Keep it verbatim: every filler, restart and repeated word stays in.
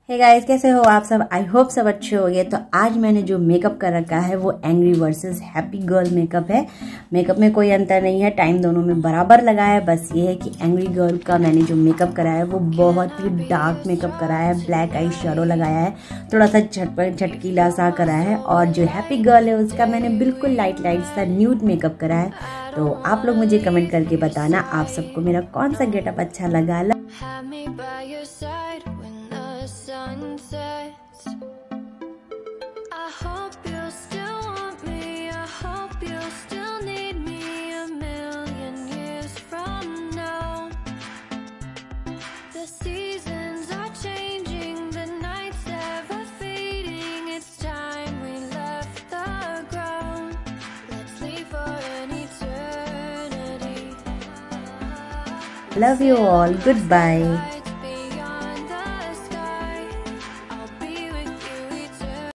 Hey guys, कैसे हो आप सब? आई होप सब अच्छे होंगे। तो आज मैंने जो मेकअप कर रखा है वो angry versus happy girl makeup है। मेकअप में कोई अंतर नहीं है, टाइम दोनों में बराबर लगा है। बस ये है कि एंग्री गर्ल का मैंने जो मेकअप कराया है वो बहुत ही डार्क मेकअप कराया है, ब्लैक आई शेडो लगाया है, थोड़ा सा झटपट झटकीला सा कराया है। और जो हैप्पी गर्ल है उसका मैंने बिल्कुल लाइट लाइट सा न्यूड मेकअप कराया है। तो आप लोग मुझे कमेंट करके बताना आप सबको मेरा कौन सा गेटअप अच्छा लगा। Sunsets. I hope you still want me. I hope you still need me a million years from now. The seasons are changing, the nights ever fading. It's time we left the ground. Let's leave for an eternity. Love you all. Goodbye.